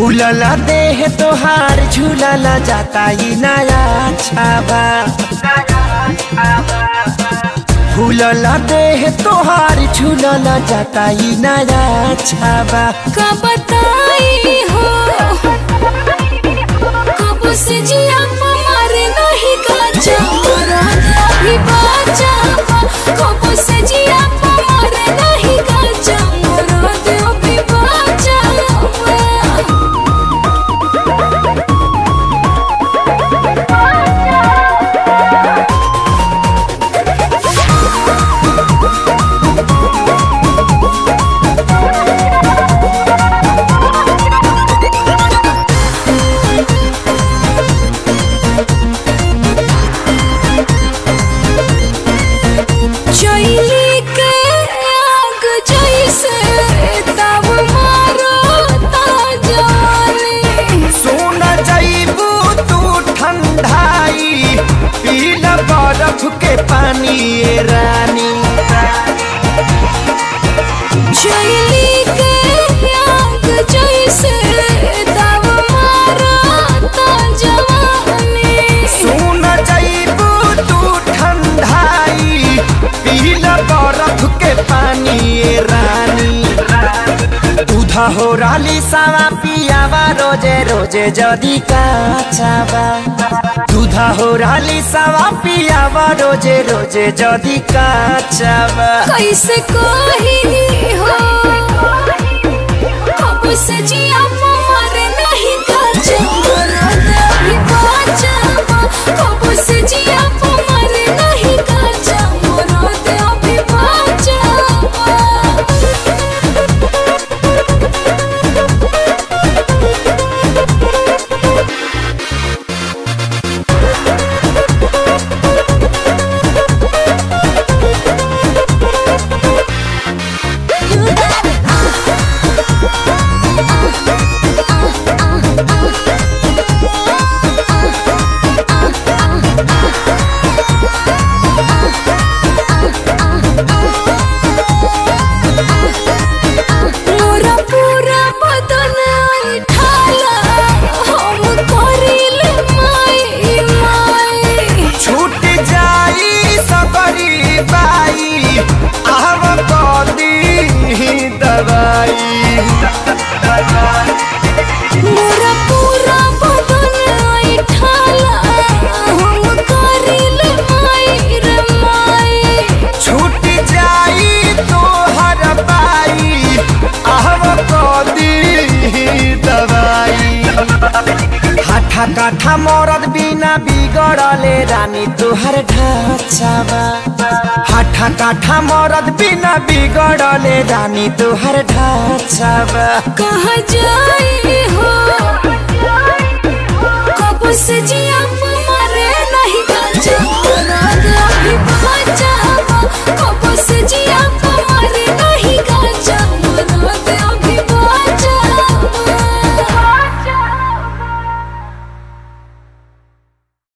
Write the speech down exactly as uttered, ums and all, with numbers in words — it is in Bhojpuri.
फूलला देह तोहार झूलला जाता ही नया छावा। फूलला देह तोहार झूलला जाता ही नया छावा। का बताई हो कब से जिया मारे नहीं काचा अभी बाचा कब से जिया मारे नहीं काचा अभी बाचा। के पानी ये रानी चली के आग जैसे तब मारता जवानी। सुन जाइबू तू ठंडाई पीला बरफ के पानी ये रानी। दूधा हो राली सावा पियावा रोजे रोजे जदी काचावा। दूधा हो राली सावा पियावा रोजे रोजे जदी काचावा। कैसे कही हो कब से जिया मारे नहीं काचा अभी बाचा कब से जिया मारे नहीं काचा अभी बाचा। मोरा पूरा बदन ऐठाला हम करिले माई रे माई। छूट जाई तोहर बाई आहव कदी दवाई। हाथा काठा मरद बिना बिगड़ले रानी तोहर ढांचावा। हाथा काठा मरद बिना बिगड़ले रानी तोहर ढांचावा। कहाँ जाई हो कब से जी